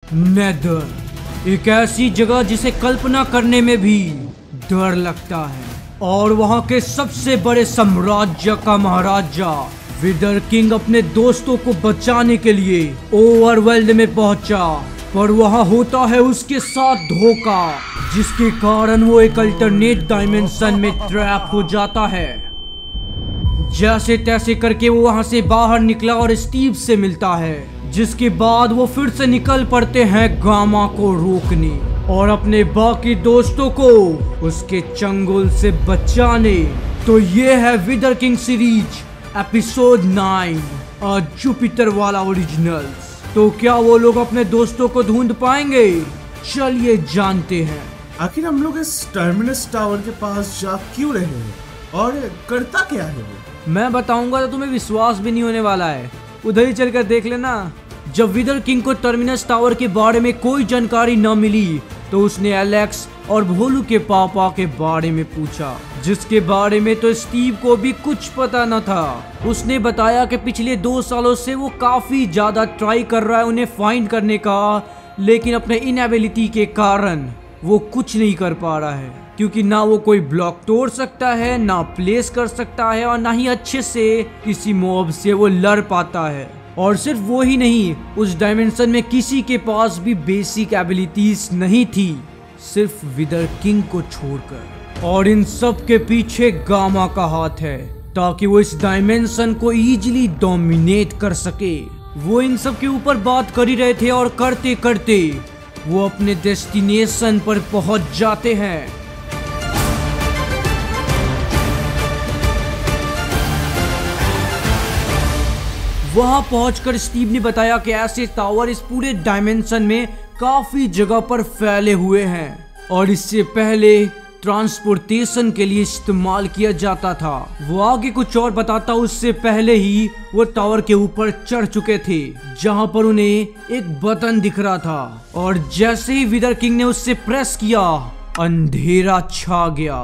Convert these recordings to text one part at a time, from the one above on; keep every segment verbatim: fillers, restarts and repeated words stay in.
Nether, एक ऐसी जगह जिसे कल्पना करने में भी डर लगता है। और वहाँ के सबसे बड़े साम्राज्य का महाराजा विदर किंग अपने दोस्तों को बचाने के लिए ओवरवर्ल्ड में पहुंचा, पर वहाँ होता है उसके साथ धोखा, जिसके कारण वो एक अल्टरनेट डायमेंशन में ट्रैप हो जाता है। जैसे तैसे करके वो वहाँ से बाहर निकला और स्टीव से मिलता है, जिसके बाद वो फिर से निकल पड़ते हैं गामा को रोकने और अपने बाकी दोस्तों को उसके चंगुल से बचाने। तो ये है Wither King series episode nine, Jupiter वाला ओरिजिनल्स। तो क्या वो लोग अपने दोस्तों को ढूंढ पाएंगे? चलिए जानते हैं। आखिर हम लोग इस टर्मिनस टावर के पास जा क्यों रहे हैं और करता क्या है वो? मैं बताऊंगा तो तुम्हें विश्वास भी नहीं होने वाला है, उधर ही चलकर देख लेना। जब विदर किंग को टर्मिनस टावर के बारे में कोई जानकारी न मिली तो उसने एलेक्स और भोलू के पापा के बारे में पूछा, जिसके बारे में तो स्टीव को भी कुछ पता न था। उसने बताया कि पिछले दो सालों से वो काफी ज्यादा ट्राई कर रहा है उन्हें फाइंड करने का, लेकिन अपने इनएबिलिटी के कारण वो कुछ नहीं कर पा रहा है, क्योंकि ना वो कोई ब्लॉक तोड़ सकता है, ना प्लेस कर सकता है, और ना ही अच्छे से किसी मॉब से वो लड़ पाता है। और सिर्फ वो ही नहीं, उस डायमेंशन में किसी के पास भी बेसिक एबिलिटीज नहीं थी, सिर्फ विदर किंग को छोड़कर। और इन सब के पीछे गामा का हाथ है, ताकि वो इस डायमेंशन को इजीली डोमिनेट कर सके। वो इन सब के ऊपर बात कर ही रहे थे और करते करते वो अपने डेस्टिनेशन पर पहुंच जाते हैं। वहां पहुंचकर स्टीव ने बताया कि ऐसे टावर इस पूरे डायमेंशन में काफी जगह पर फैले हुए हैं और इससे पहले ट्रांसपोर्टेशन के लिए इस्तेमाल किया जाता था। वो आगे कुछ और बताता उससे पहले ही वो टावर के ऊपर चढ़ चुके थे, जहां पर उन्हें एक बटन दिख रहा था, और जैसे ही विदर किंग ने उससे प्रेस किया, अंधेरा छा गया।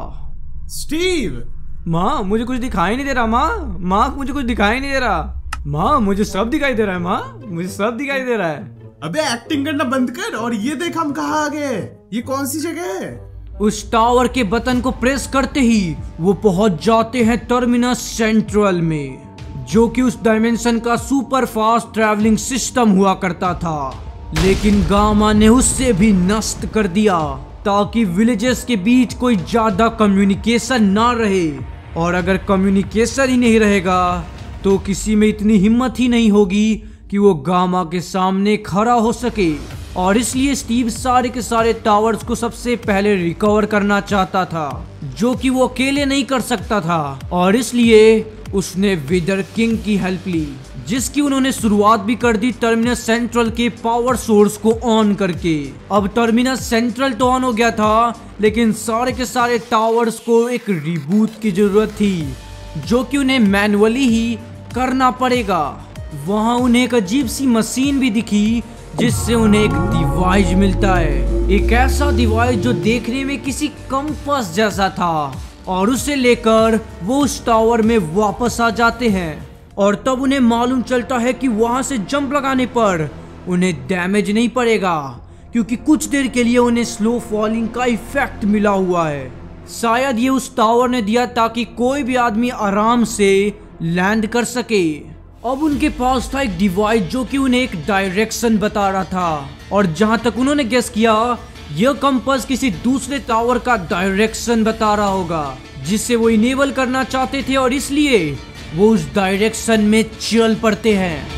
स्टीव! माँ, मुझे कुछ दिखाई नहीं दे रहा। माँ माँ मुझे कुछ दिखाई नहीं दे रहा। माँ, मुझे सब दिखाई दे रहा है। माँ, मुझे सब दिखाई दे रहा है। अबे एक्टिंग करना बंद कर और ये देख हम कहाँ आ गए। ये कौन सी जगह है? उस टावर के बटन को प्रेस करते ही वो पहुंच जाते हैं टर्मिनस सेंट्रल में, जो कि उस डायमेंशन का सुपर फास्ट ट्रैवलिंग सिस्टम हुआ करता था। लेकिन गामा ने उससे भी नष्ट कर दिया, ताकि विलेजेस के बीच कोई ज्यादा कम्युनिकेशन ना रहे, और अगर कम्युनिकेशन ही नहीं रहेगा तो किसी में इतनी हिम्मत ही नहीं होगी कि वो गामा के सामने खड़ा हो सके। और इसलिए स्टीव सारे के सारे टावर्स को सबसे पहले रिकवर करना चाहता था, जो कि वो अकेले नहीं कर सकता था, और इसलिए उसने विदर किंग की हेल्प ली, जिसकी उन्होंने शुरुआत भी कर दी टर्मिनस सेंट्रल के पावर सोर्स को ऑन करके। अब टर्मिनस सेंट्रल तो ऑन हो गया था, लेकिन सारे के सारे टावर्स को एक रिबूट की जरूरत थी, जो कि उन्हें मैनुअली ही करना पड़ेगा। वहां उन्हें एक अजीब सी मशीन भी दिखी, जिससे उन्हें एक डिवाइस मिलता है, एक ऐसा डिवाइस जो देखने में किसी कंपास जैसा था, और उसे लेकर वो उस टावर में वापस आ जाते हैं। और तब उन्हें मालूम चलता है कि वहां से जंप लगाने पर उन्हें डैमेज नहीं पड़ेगा, क्योंकि कुछ देर के लिए उन्हें स्लो फॉलिंग का इफेक्ट मिला हुआ है। शायद ये उस टावर ने दिया ताकि कोई भी आदमी आराम से लैंड कर सके। अब उनके पास था एक डिवाइस जो कि उन्हें एक डायरेक्शन बता रहा था, और जहां तक उन्होंने गेस किया, यह कंपास किसी दूसरे टावर का डायरेक्शन बता रहा होगा, जिसे वो इनेबल करना चाहते थे, और इसलिए वो उस डायरेक्शन में चल पड़ते हैं।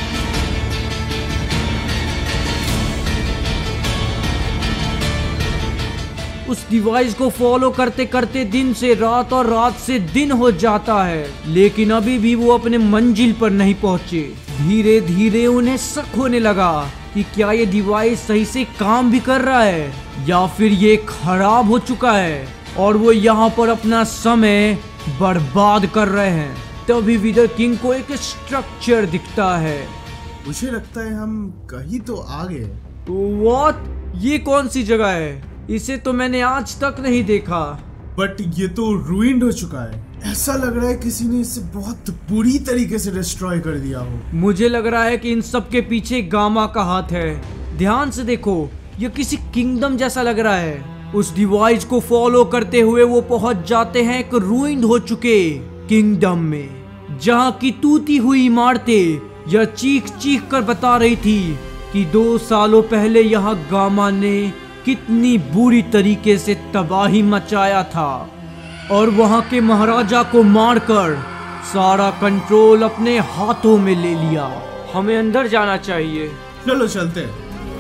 उस डिवाइस को फॉलो करते करते दिन से रात और रात से दिन हो जाता है, लेकिन अभी भी वो अपने मंजिल पर नहीं पहुंचे। धीरे धीरे उन्हें शक होने लगा कि क्या ये डिवाइस सही से काम भी कर रहा है या फिर ये खराब हो चुका है और वो यहाँ पर अपना समय बर्बाद कर रहे हैं। तभी विदर किंग को एक स्ट्रक्चर दिखता है। मुझे लगता है हम कहीं तो आ गए। व्हाट? ये कौन सी जगह है? इसे तो मैंने आज तक नहीं देखा। बट ये तो रूइंड हो चुका है। ऐसा लग रहा है किसी ने इसे बहुत बुरी तरीके से डिस्ट्रॉय कर दिया हो। मुझे लग रहा है कि इन सब के पीछे गामा का हाथ है। ध्यान से देखो, ये किसी किंगडम जैसा लग रहा है। उस डिवाइस को फॉलो करते हुए वो पहुंच जाते हैं एक रूइंड हो चुके किंगडम में, जहां की टूटी हुई इमारतें यह चीख चीख कर बता रही थी कि दो सालों पहले यहाँ गामा ने कितनी बुरी तरीके से तबाही मचाया था और वहाँ के महाराजा को मारकर सारा कंट्रोल अपने हाथों में ले लिया। हमें अंदर जाना चाहिए। चलो चलते हैं।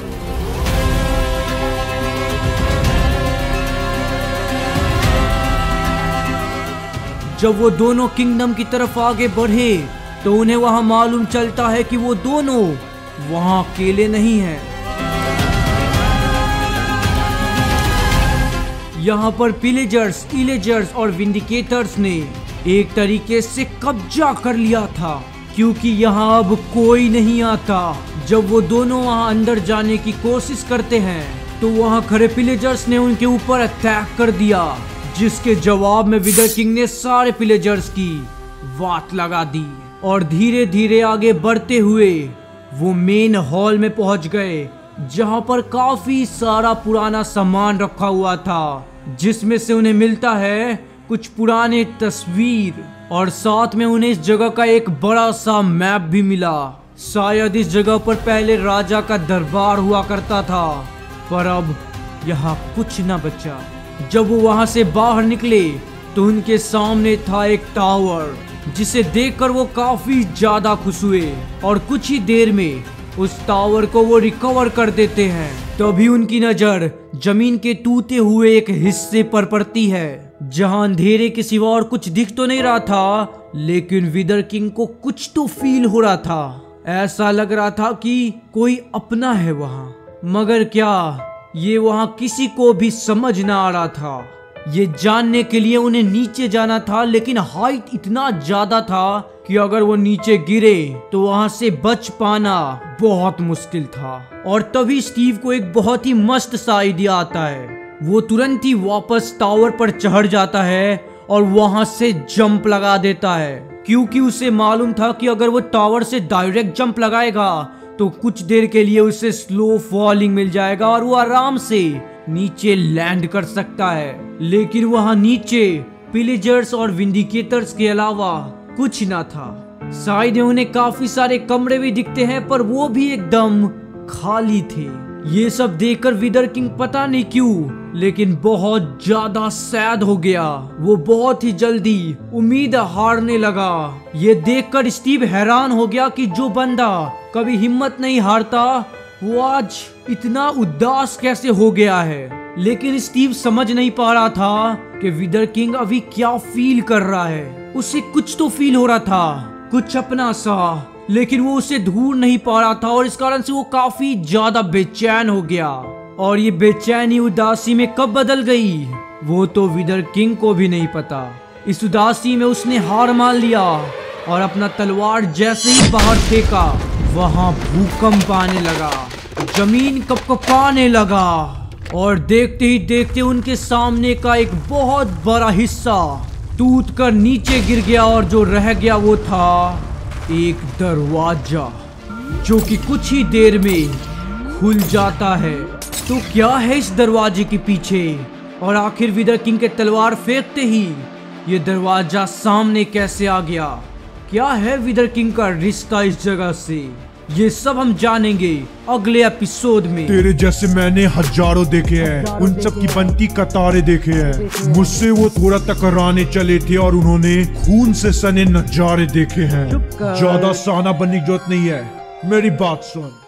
जब वो दोनों किंगडम की तरफ आगे बढ़े तो उन्हें वहां मालूम चलता है कि वो दोनों वहां अकेले नहीं हैं। यहाँ पर पिलेजर्स, इलेजर्स और विंडिकेटर्स ने एक तरीके से कब्जा कर लिया था, क्योंकि यहाँ अब कोई नहीं आता। जब वो दोनों वहाँ अंदर जाने की कोशिश करते हैं तो वहाँ खड़े पिलेजर्स ने उनके ऊपर अटैक कर दिया, जिसके जवाब में विदर किंग ने सारे पिलेजर्स की वाट लगा दी और धीरे धीरे आगे बढ़ते हुए वो मेन हॉल में पहुंच गए, जहां पर काफी सारा पुराना सामान रखा हुआ था, जिसमें से उन्हें मिलता है कुछ पुराने तस्वीर और साथ में उन्हें इस जगह का एक बड़ा सा मैप भी मिला। शायद इस जगह पर पहले राजा का दरबार हुआ करता था, पर अब यहाँ कुछ न बचा। जब वो वहां से बाहर निकले तो उनके सामने था एक टावर, जिसे देखकर वो काफी ज्यादा खुश हुए और कुछ ही देर में उस टावर को वो रिकवर कर देते हैं। तभी उनकी नजर जमीन के टूटे हुए एक हिस्से पर पड़ती है, जहां अंधेरे के सिवा और कुछ दिख तो नहीं रहा था, लेकिन विदर किंग को कुछ तो फील हो रहा था। ऐसा लग रहा था कि कोई अपना है वहां, मगर क्या ये वहां किसी को भी समझ ना आ रहा था। ये जानने के लिए उन्हें नीचे जाना था, लेकिन हाइट इतना ज्यादा था कि अगर वो नीचे गिरे तो वहां से बच पाना बहुत मुश्किल था। और तभी स्टीव को एक बहुत ही मस्त सा आइडिया आता है। वो तुरंत ही वापस टावर पर चढ़ जाता है और वहां से जंप लगा देता है, क्योंकि उसे मालूम था कि अगर वो टावर से डायरेक्ट जंप लगाएगा तो कुछ देर के लिए उसे स्लो फॉलिंग मिल जाएगा और वो आराम से नीचे लैंड कर सकता है। लेकिन वहां नीचे पिलेजर्स और विंडिकेटर्स के अलावा कुछ ना था। शायद उन्हें काफी सारे कमरे भी दिखते हैं, पर वो भी एकदम खाली थे। ये सब देखकर विदर किंग पता नहीं क्यों लेकिन बहुत ज्यादा सैड हो गया। वो बहुत ही जल्दी उम्मीद हारने लगा। ये देखकर स्टीव हैरान हो गया कि जो बंदा कभी हिम्मत नहीं हारता वो आज इतना उदास कैसे हो गया है। लेकिन स्टीव समझ नहीं पा रहा था कि विदर किंग अभी क्या फील कर रहा है। उसे कुछ तो फील हो रहा था, कुछ अपना सा, लेकिन वो उसे ढूंढ नहीं पा रहा था और इस कारण से वो काफी ज्यादा बेचैन हो गया। और ये बेचैनी उदासी में कब बदल गई वो तो विदर किंग को भी नहीं पता। इस उदासी में उसने हार मान लिया और अपना तलवार जैसे ही बाहर फेंका वहां भूकंप आने लगा, जमीन कपकपाने लगा और देखते ही देखते उनके सामने का एक बहुत बड़ा हिस्सा टूटकर नीचे गिर गया और जो रह गया वो था एक दरवाजा, जो कि कुछ ही देर में खुल जाता है। तो क्या है इस दरवाजे के पीछे? और आखिर विदर किंग के तलवार फेंकते ही ये दरवाजा सामने कैसे आ गया? क्या है विदर किंग का रिश्ता इस जगह से? ये सब हम जानेंगे अगले एपिसोड में। तेरे जैसे मैंने हजारों देखे हैं, उन सब की बनती कतारें देखे हैं। मुझसे वो थोड़ा टकराने चले थे और उन्होंने खून से सने नजारे देखे हैं। ज्यादा साना बनने की जरूरत नहीं है, मेरी बात सुन।